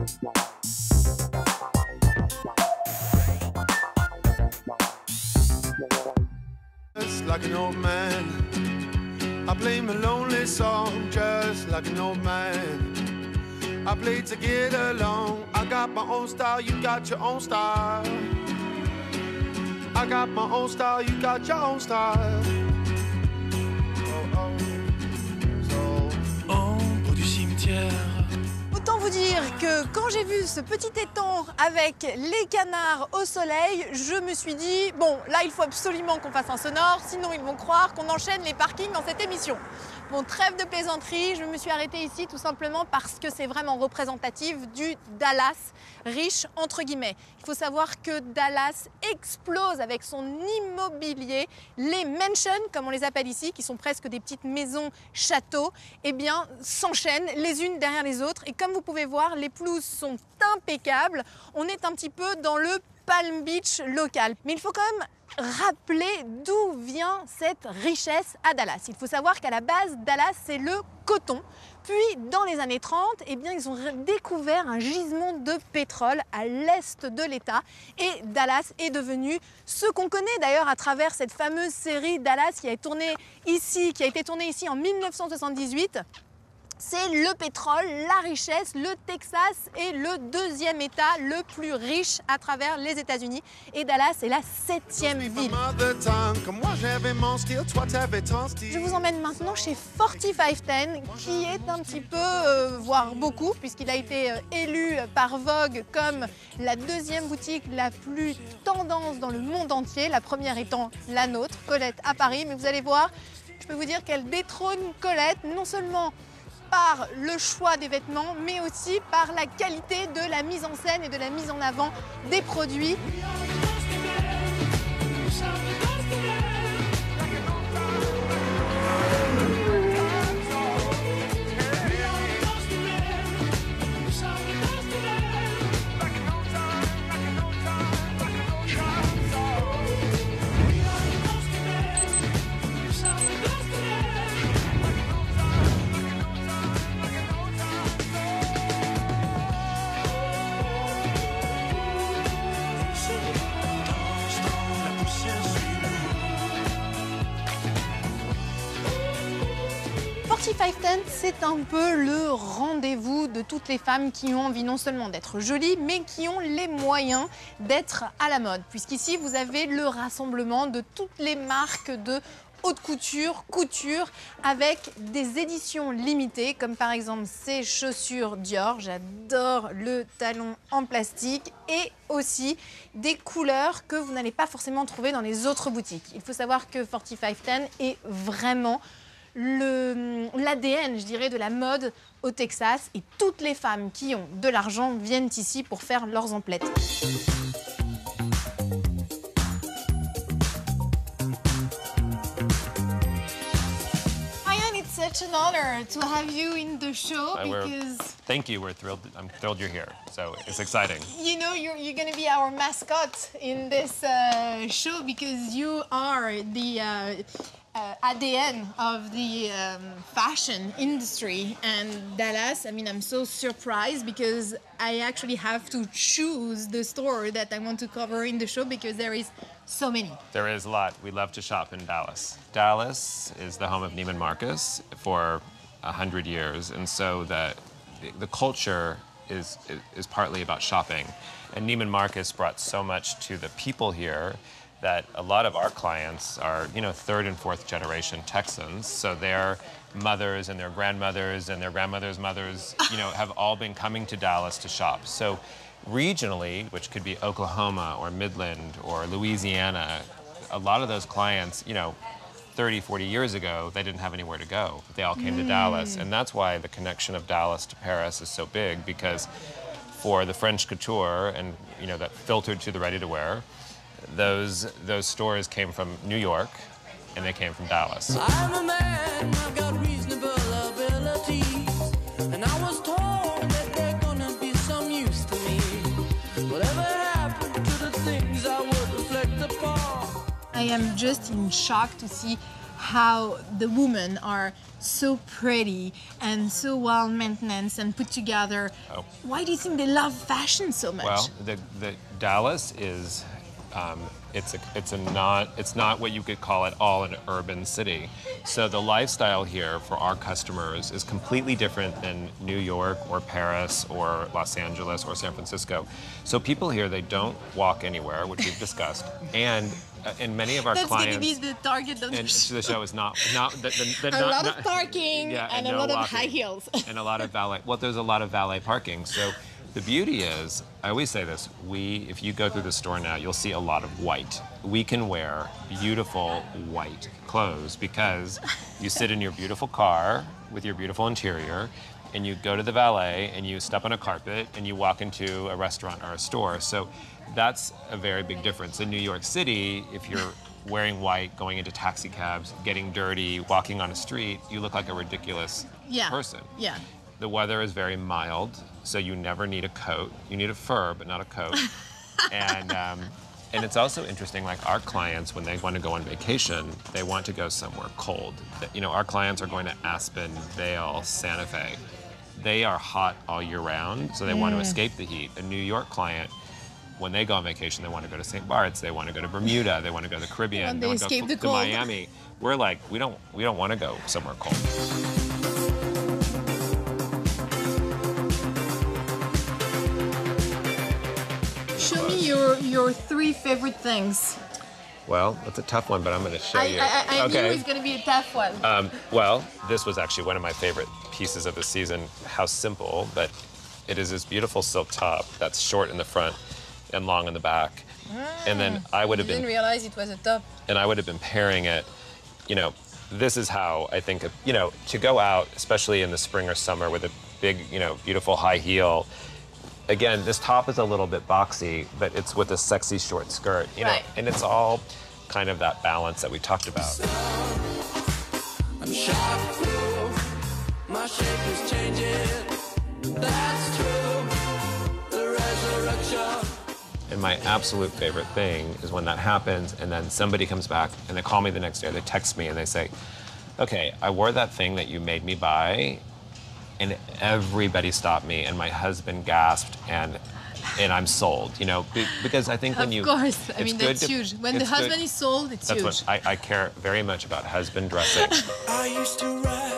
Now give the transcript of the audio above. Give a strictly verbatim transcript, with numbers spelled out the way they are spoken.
Just like an old man, I play my lonely song just like an old man. I play to get along. I got my own style, you got your own style. I got my own style, you got your own style. Oh, oh. So. Ombre du cimetière. Autant vous dire que quand j'ai vu ce petit étang avec les canards au soleil, je me suis dit, bon, là, il faut absolument qu'on fasse un sonore, sinon ils vont croire qu'on enchaîne les parkings dans cette émission. Bon, trêve de plaisanterie, je me suis arrêtée ici tout simplement parce que c'est vraiment représentatif du Dallas riche, entre guillemets. Il faut savoir que Dallas explose avec son immobilier. Les mansions, comme on les appelle ici, qui sont presque des petites maisons châteaux, eh bien, s'enchaînent les unes derrière les autres. Et comme vous pouvez voir, les pelouses sont impeccables. On est un petit peu dans le Palm Beach local. Mais il faut quand même rappeler d'où vient cette richesse à Dallas. Il faut savoir qu'à la base, Dallas, c'est le coton. Puis, dans les années trente, eh bien, ils ont découvert un gisement de pétrole à l'est de l'État. Et Dallas est devenu ce qu'on connaît d'ailleurs à travers cette fameuse série Dallas qui a, tourné ici, qui a été tournée ici en mille neuf cent soixante-dix-huit. C'est le pétrole, la richesse. Le Texas est le deuxième État le plus riche à travers les États-Unis. Et Dallas est la septième ville. Je vous emmène maintenant chez forty-five ten, qui est un petit peu, euh, voire beaucoup, puisqu'il a été euh, élu par Vogue comme la deuxième boutique la plus tendance dans le monde entier. La première étant la nôtre, Colette, à Paris. Mais vous allez voir, je peux vous dire qu'elle détrône Colette, non seulement par le choix des vêtements, mais aussi par la qualité de la mise en scène et de la mise en avant des produits. forty-five ten, c'est un peu le rendez-vous de toutes les femmes qui ont envie non seulement d'être jolies, mais qui ont les moyens d'être à la mode. Puisqu'ici, vous avez le rassemblement de toutes les marques de haute couture, couture, avec des éditions limitées, comme par exemple ces chaussures Dior. J'adore le talon en plastique, et aussi des couleurs que vous n'allez pas forcément trouver dans les autres boutiques. Il faut savoir que forty-five ten est vraiment l'A D N, je dirais, de la mode au Texas, et toutes les femmes qui ont de l'argent viennent ici pour faire leurs emplettes. Ryan, it's such an honor to have you in the show uh, because thank you. We're thrilled. I'm thrilled you're here. So it's exciting. You know, you're you're going to be our mascot in this uh, show because you are the uh, Uh, A D N of the um, fashion industry. And Dallas, I mean, I'm so surprised because I actually have to choose the store that I want to cover in the show because there is so many. There is a lot. We love to shop in Dallas. Dallas is the home of Neiman Marcus for a hundred years, and so the the culture is is partly about shopping. And Neiman Marcus brought so much to the people here that a lot of our clients are, you know, third and fourth generation Texans. So their mothers and their grandmothers and their grandmothers' mothers, you know, have all been coming to Dallas to shop. So regionally, which could be Oklahoma or Midland or Louisiana, a lot of those clients, you know, thirty, forty years ago, they didn't have anywhere to go. They all came mm. to Dallas. And that's why the connection of Dallas to Paris is so big, because for the French couture and, you know, that filtered to the ready-to-wear, Those, those stores came from New York, and they came from Dallas. I'm a man, I've got reasonable abilities, and I was told that they're gonna be some use to me. Whatever happened to the things I would reflect upon? I am just in shock to see how the women are so pretty and so well maintained and put together. Oh. Why do you think they love fashion so much? Well, the, the Dallas is, um, it's a, it's a not, it's not what you could call at all an urban city. So the lifestyle here for our customers is completely different than New York or Paris or Los Angeles or San Francisco. So people here, they don't walk anywhere, which we've discussed, and uh, and many of our That's clients. going to be the target of And the the show is not not the, the, the, A not, lot not, of parking yeah, and, and a no lot of walking. high heels. And a lot of valet. Well, there's a lot of valet parking. So the beauty is, I always say this, we, if you go through the store now, you'll see a lot of white. We can wear beautiful white clothes because you sit in your beautiful car with your beautiful interior, and you go to the valet and you step on a carpet and you walk into a restaurant or a store. So that's a very big difference. In New York City, if you're wearing white, going into taxi cabs, getting dirty, walking on a street, you look like a ridiculous Yeah. person. Yeah. The weather is very mild, so you never need a coat. You need a fur, but not a coat. and um, and it's also interesting, like our clients, when they want to go on vacation, they want to go somewhere cold. You know, our clients are going to Aspen, Vail, Santa Fe. They are hot all year round, so they mm. want to escape the heat. A New York client, when they go on vacation, they want to go to Saint Bart's, they want to go to Bermuda, they want to go to the Caribbean, they want to escape go the to cold. Miami. We're like, we don't, we don't want to go somewhere cold. Show me your, your three favorite things. Well, that's a tough one, but I'm going to show I, you. I, I okay. knew it was going to be a tough one. Um, well, this was actually one of my favorite pieces of the season. How simple, but it is this beautiful silk top that's short in the front and long in the back. Mm, and then I would have been. Didn't realize it was a top. And I would have been pairing it. You know, this is how I think of. You know, to go out, especially in the spring or summer, with a big, you know, beautiful high heel. Again, this top is a little bit boxy, but it's with a sexy short skirt. You know, right. and it's all kind of that balance that we talked about. I'm shock-proof. My shape is changing. That's true. The resurrection. And my absolute favorite thing is when that happens and then somebody comes back and they call me the next day or they text me and they say, okay, I wore that thing that you made me buy and everybody stopped me and my husband gasped and and I'm sold, you know, because I think when you... Of course, I mean, that's to, huge. When the husband good, is sold, it's that's huge. What I, I care very much about husband dressing. I used to ride